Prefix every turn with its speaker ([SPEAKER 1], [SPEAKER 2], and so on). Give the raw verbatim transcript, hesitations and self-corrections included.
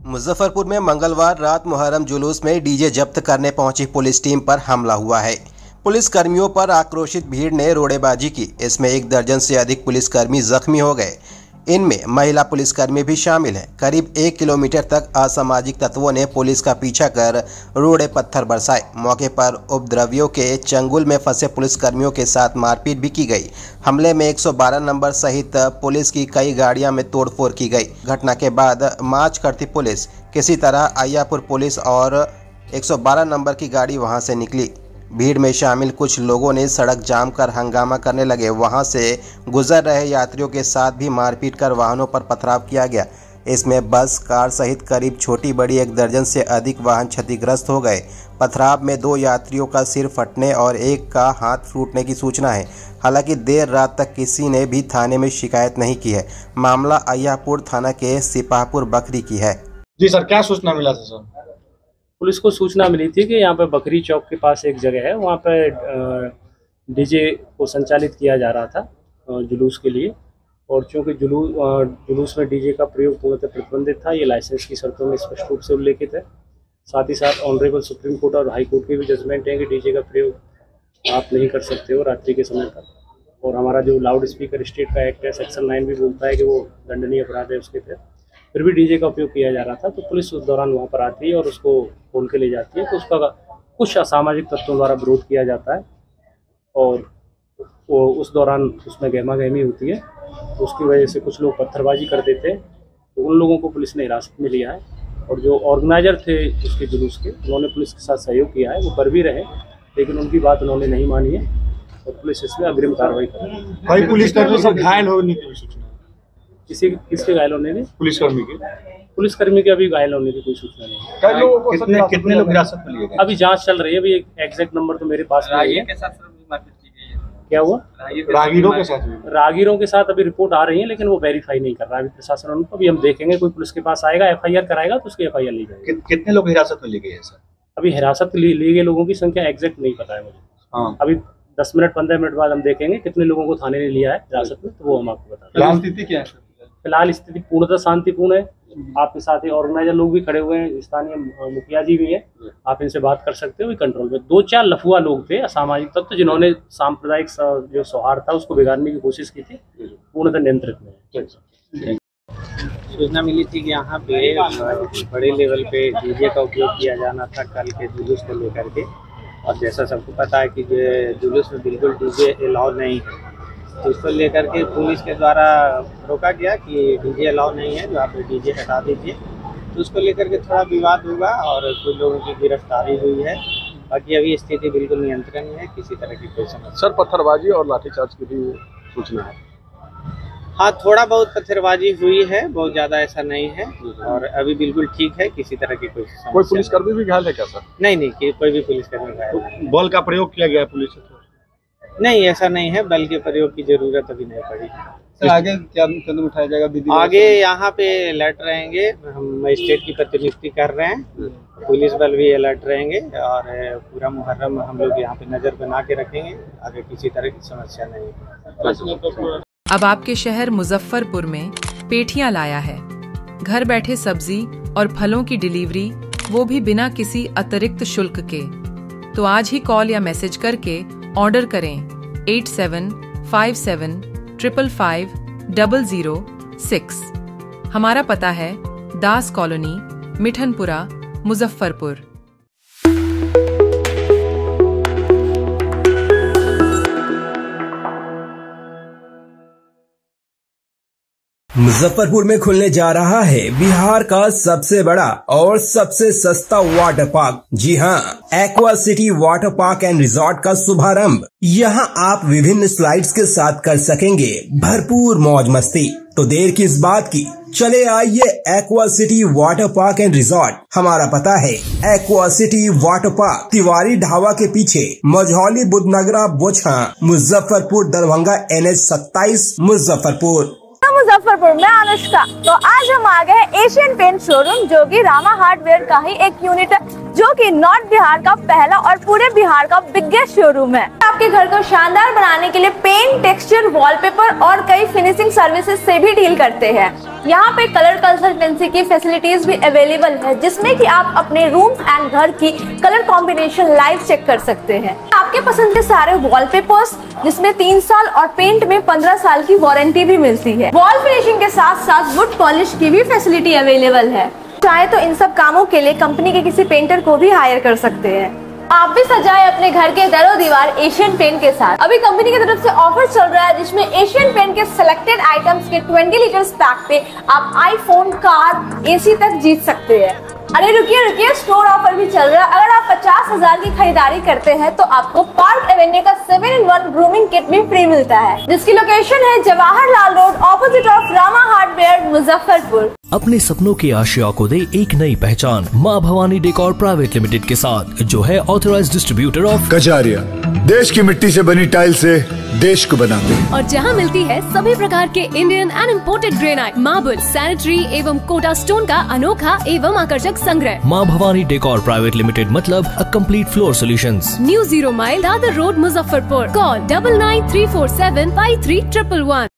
[SPEAKER 1] मुजफ्फरपुर में मंगलवार रात मुहर्रम जुलूस में डीजे जब्त करने पहुंची पुलिस टीम पर हमला हुआ है। पुलिस कर्मियों पर आक्रोशित भीड़ ने रोड़ेबाजी की। इसमें एक दर्जन से अधिक पुलिसकर्मी जख्मी हो गए। इनमें महिला पुलिसकर्मी भी शामिल हैं। करीब एक किलोमीटर तक असामाजिक तत्वों ने पुलिस का पीछा कर रोड़े पत्थर बरसाए। मौके पर उपद्रवियों के चंगुल में फंसे पुलिसकर्मियों के साथ मारपीट भी की गई। हमले में एक सौ बारह नंबर सहित पुलिस की कई गाड़ियां में तोड़फोड़ की गई। घटना के बाद मार्च करती पुलिस किसी तरह अय्यापुर पुलिस और एक सौ बारह नंबर की गाड़ी वहां से निकली। भीड़ में शामिल कुछ लोगों ने सड़क जाम कर हंगामा करने लगे। वहां से गुजर रहे यात्रियों के साथ भी मारपीट कर वाहनों पर पथराव किया गया। इसमें बस, कार सहित करीब छोटी बड़ी एक दर्जन से अधिक वाहन क्षतिग्रस्त हो गए। पथराव में दो यात्रियों का सिर फटने और एक का हाथ फूटने की सूचना है। हालांकि देर रात तक किसी ने भी थाने में शिकायत नहीं की है। मामला अय्यापुर थाना के सिपाहपुर बकरी की है।
[SPEAKER 2] जी सर, क्या सूचना मिला था सर?
[SPEAKER 3] पुलिस को सूचना मिली थी कि यहाँ पे बकरी चौक के पास एक जगह है, वहाँ पे डीजे को संचालित किया जा रहा था जुलूस के लिए। और चूँकि जुलूस जुलूस में डीजे का प्रयोग पूर्णतः प्रतिबंधित था, ये लाइसेंस की शर्तों में स्पष्ट रूप से उल्लेखित है। साथ ही साथ ऑनरेबल सुप्रीम कोर्ट और हाई कोर्ट के भी जजमेंट है कि डीजे का प्रयोग आप नहीं कर सकते हो रात्रि के समय पर। और हमारा जो लाउड स्पीकर स्टेट का एक्ट है, सेक्शन नाइन भी बोलता है कि वो दंडनीय अपराध है उसके तहत। फिर भी डीजे का उपयोग किया जा रहा था, तो पुलिस उस दौरान वहाँ पर आती है और उसको खोल के ले जाती है। तो उसका कुछ असामाजिक तत्वों द्वारा विरोध किया जाता है और वो उस दौरान उसमें गहमा गहमी होती है। तो उसकी वजह से कुछ लोग पत्थरबाजी कर देते हैं, तो उन लोगों को पुलिस ने हिरासत में लिया है। और जो ऑर्गेनाइजर थे उसके जुलूस के, उन्होंने पुलिस के साथ सहयोग किया है, वो कर भी रहे, लेकिन उनकी बात उन्होंने नहीं मानी है और पुलिस इसमें अग्रिम कार्रवाई कर रही है।
[SPEAKER 2] कई पुलिसकर्मी सब घायल होने की सूचना?
[SPEAKER 3] किसी किसके घायल होने की?
[SPEAKER 2] पुलिसकर्मी के
[SPEAKER 3] पुलिसकर्मी के अभी घायल होने की कोई सूचना नहीं है।
[SPEAKER 2] कई लोगों को कितने कितने लोग हिरासत में लिए गए?
[SPEAKER 3] अभी जांच चल रही है, अभी एग्जैक्ट नंबर तो मेरे पास नहीं है। क्या हुआ?
[SPEAKER 2] राहगीरों के साथ
[SPEAKER 3] राहगीरों के साथ अभी रिपोर्ट आ रही है, लेकिन वो वेरीफाई नहीं कर रहा है अभी प्रशासन उनको। अभी हम देखेंगे, कोई पुलिस के पास आएगा, एफ आई आर कराएगा तो उसकी एफ आई आर ली जाएगी।
[SPEAKER 2] कितने लोग हिरासत में लिए गए सर?
[SPEAKER 3] अभी हिरासत लिए लिए गए लोगों की संख्या एग्जैक्ट नहीं पता है मुझे।
[SPEAKER 2] हाँ।
[SPEAKER 3] अभी दस मिनट पंद्रह मिनट बाद हम देखेंगे कितने लोगों को थाने ने लिया है हिरासत में, तो वो हम आपको बता देंगे।
[SPEAKER 2] स्थिति क्या है?
[SPEAKER 3] फिलहाल स्थिति पूर्णतः शांतिपूर्ण है। आपके साथ ही ऑर्गेनाइजर लोग भी खड़े हुए हैं, स्थानीय मुखिया जी भी हैं, आप इनसे बात कर सकते हो। कंट्रोल में दो चार लफुआ लोग थे, असामाजिक तत्व, तो जिन्होंने सांप्रदायिक जो सौहार्द था उसको बिगाड़ने की कोशिश की थी, पूर्णतः नियंत्रित में।
[SPEAKER 4] सूचना मिली थी कि यहाँ पे बड़े लेवल पे डीजे का उपयोग किया जाना था कल के जुलूस को लेकर के। और जैसा सबको पता है कि जुलूस में बिल्कुल डीजे अलाउ नहीं है, तो उसको लेकर के पुलिस के द्वारा रोका गया कि डीजे अलाउ नहीं है, जो आप डीजे हटा दीजिए। तो उसको लेकर के थोड़ा विवाद हुआ और कुछ लोगों की गिरफ्तारी हुई है। बाकी अभी स्थिति बिल्कुल नियंत्रण में है, किसी तरह की कोई समस्या।
[SPEAKER 2] सर, पत्थरबाजी और लाठीचार्ज की भी सूचना है?
[SPEAKER 4] हाँ, थोड़ा बहुत पत्थरबाजी हुई है, बहुत ज़्यादा ऐसा नहीं है। और अभी बिल्कुल ठीक है, किसी तरह की कोई समस्या।
[SPEAKER 2] कोई पुलिसकर्मी भी घायल है क्या सर?
[SPEAKER 4] नहीं नहीं, कि कोई भी पुलिसकर्मी घायल है।
[SPEAKER 2] बल का प्रयोग किया गया पुलिस से?
[SPEAKER 4] नहीं, ऐसा नहीं है, बल के प्रयोग की जरूरत अभी नहीं पड़ी।
[SPEAKER 2] सर, आगे क्या कदम उठाया जाएगा?
[SPEAKER 4] आगे यहाँ पे अलर्ट रहेंगे, हम मजिस्ट्रेट की प्रतिनियुक्ति कर रहे हैं, पुलिस बल भी अलर्ट रहेंगे और पूरा मुहर्रम हम लोग यहाँ पे नजर बना के रखेंगे। आगे किसी तरह की समस्या नहीं।
[SPEAKER 5] अब आपके शहर मुजफ्फरपुर में पेठियां लाया है। घर बैठे सब्जी और फलों की डिलीवरी, वो भी बिना किसी अतिरिक्त शुल्क के। तो आज ही कॉल या मैसेज करके ऑर्डर करें eight seven five seven triple five double zero six. हमारा पता है दास कॉलोनी, मिठनपुरा, मुजफ्फरपुर।
[SPEAKER 1] मुजफ्फरपुर में खुलने जा रहा है बिहार का सबसे बड़ा और सबसे सस्ता वाटर पार्क। जी हाँ, aqua city water park and resort का शुभारंभ। यहाँ आप विभिन्न स्लाइड्स के साथ कर सकेंगे भरपूर मौज मस्ती। तो देर किस बात की, चले आइए aqua city water park and resort. हमारा पता है aqua city water park, Tiwari dhaba के पीछे, मझौली बुद्धनगरा बोछा, मुजफ्फरपुर दरभंगा एन एच सत्ताईस मुजफ्फरपुर।
[SPEAKER 6] मुजफ्फरपुर में अनुष्का। तो आज हम आ गए हैं एशियन पेंट शोरूम, जो कि रामा हार्डवेयर का ही एक यूनिट है, जो कि नॉर्थ बिहार का पहला और पूरे बिहार का बिगेस्ट शोरूम है। आपके घर को शानदार बनाने के लिए पेंट, टेक्सचर, वॉलपेपर और कई फिनिशिंग सर्विसेज से भी डील करते हैं। यहाँ पे कलर कंसल्टेंसी की फैसिलिटीज भी अवेलेबल है, जिसमें कि आप अपने रूम एंड घर की कलर कॉम्बिनेशन लाइव चेक कर सकते हैं। आपके पसंद के सारे वॉलपेपर्स, जिसमें तीन साल और पेंट में पंद्रह साल की वारंटी भी मिलती है। वॉल फिनिशिंग के साथ साथ वुड पॉलिश की भी फैसिलिटी अवेलेबल है। चाहे तो इन सब कामों के लिए कंपनी के किसी पेंटर को भी हायर कर सकते हैं। आप भी सजाए अपने घर के दरो दीवार एशियन पेंट के साथ। अभी कंपनी की तरफ से ऑफर चल रहा है, जिसमें एशियन पेंट के सिलेक्टेड आइटम्स के बीस लीटर्स पैक पे आप आईफोन, कार, एसी तक जीत सकते हैं। अरे रुकिए रुकिए, स्टोर ऑफर भी चल रहा है। अगर आप पचास हजार की खरीदारी करते हैं तो आपको पार्क एवेन्यू का seven in one grooming kit भी फ्री मिलता है, जिसकी लोकेशन है Jawaharlal road, opposite of Rama hardware, Muzaffarpur.
[SPEAKER 7] अपने सपनों की आशिया को दे एक नई पहचान माँ भवानी डेकोर प्राइवेट लिमिटेड के साथ, जो है ऑथराइज्ड डिस्ट्रीब्यूटर ऑफ
[SPEAKER 8] कजारिया। देश की मिट्टी से बनी टाइल से देश को बनाते हैं।
[SPEAKER 9] और जहां मिलती है सभी प्रकार के Indian and imported granite, marble, sanitary एवं कोटा स्टोन का अनोखा एवं आकर्षक संग्रह।
[SPEAKER 7] माँ भवानी डेकोर प्राइवेट लिमिटेड मतलब a complete floor solutions.
[SPEAKER 9] New zero mile Dadar road, Muzaffarpur. Call double nine three four seven five three triple one.